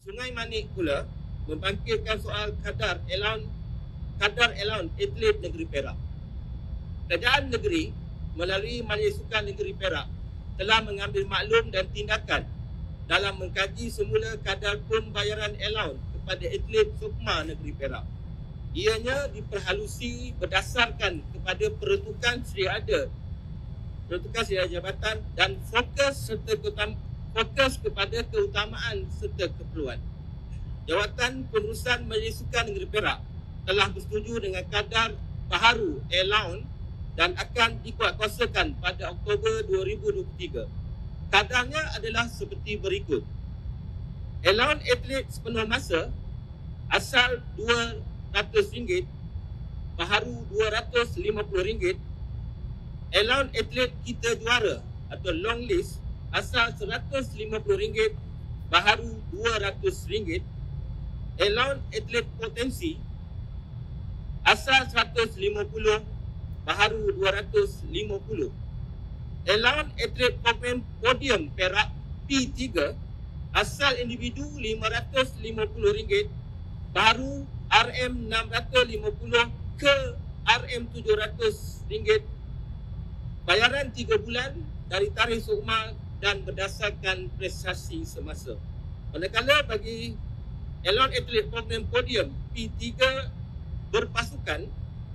Sungai Manik pula membangkitkan soal kadar allowance atlet negeri Perak. Kerajaan negeri melalui Majlis Sukan Negeri Perak telah mengambil maklum dan tindakan dalam mengkaji semula kadar pembayaran allowance kepada atlet Sukma Negeri Perak. Ianya diperhalusi berdasarkan kepada peruntukan sedia jabatan dan fokus kepada keutamaan serta keperluan. Jawatan Pengurusan Majlis Sukan Negeri Perak telah bersetuju dengan kadar baharu allowance dan akan dikuatkuasakan pada Oktober 2023. Kadarnya adalah seperti berikut. Allowance atlet sepenuh masa asal RM200, baharu RM250. Allowance atlet kita juara atau long list asal RM150, baharu RM200. Allowance atlet potensi asal RM150, baharu RM250. Allowance atlet podium Perak P3 asal individu RM550, baharu RM650 ke RM700. Bayaran 3 bulan dari tarikh sukma dan berdasarkan prestasi semasa. Manakala bagi allowance atlet podium P3 berpasukan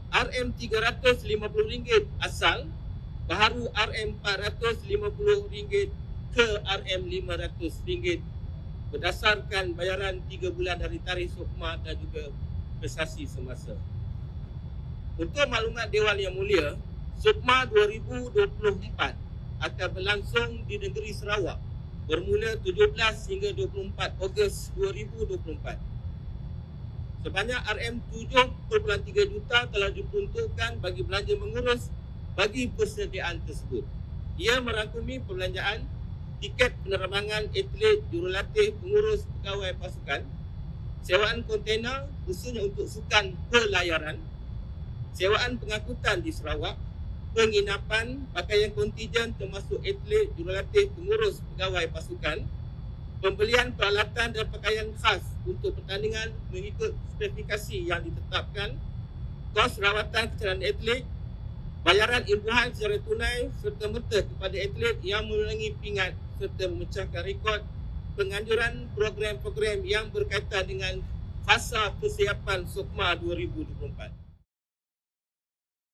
RM350 asal, baharu RM450 ke RM500 berdasarkan bayaran 3 bulan dari tarikh sukma dan juga prestasi semasa. Untuk maklumat Dewan Yang Mulia, Sukma 2024 akan berlangsung di negeri Sarawak bermula 17 hingga 24 Ogos 2024. Sebanyak RM7.3 juta telah diperuntukkan bagi belanja mengurus bagi persediaan tersebut. Ia merangkumi perbelanjaan tiket penerbangan atlet, jurulatih, pengurus, pegawai pasukan, sewaan kontena khususnya untuk sukan pelayaran, sewaan pengangkutan di Sarawak, penginapan, pakaian kontijen termasuk atlet, jurulatih, pengurus, pegawai pasukan, pembelian peralatan dan pakaian khas untuk pertandingan mengikut spesifikasi yang ditetapkan, kos rawatan kecederaan atlet, bayaran imbuhan secara tunai serta-merta kepada atlet yang mengulangi pingat serta memecahkan rekod, penganjuran program-program yang berkaitan dengan fasa persiapan Sukma 2024.